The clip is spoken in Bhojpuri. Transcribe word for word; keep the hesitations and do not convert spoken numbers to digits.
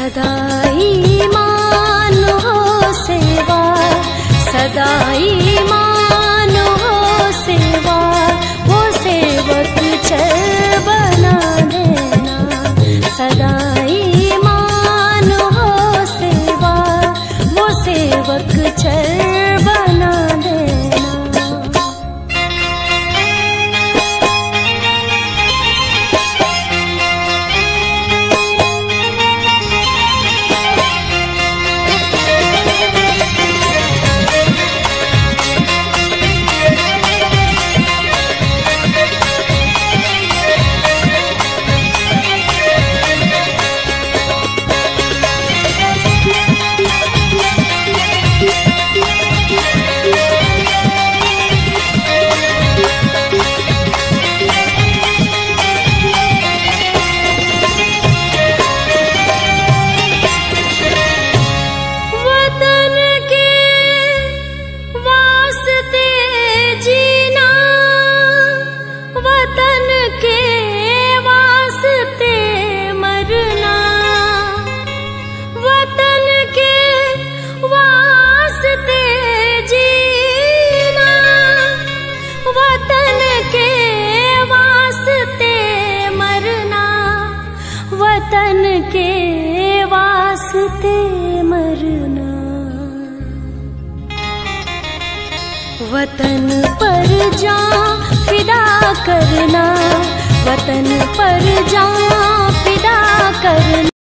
सदा ईमान हो सेवा, सदा ईमान हो सेवा, वो सेवक चल बना देना। सदा ईमान हो सेवा, वो सेवक चल बना देना। वतन के वास्ते मरना, वतन पर जान फिदा करना, वतन पर जान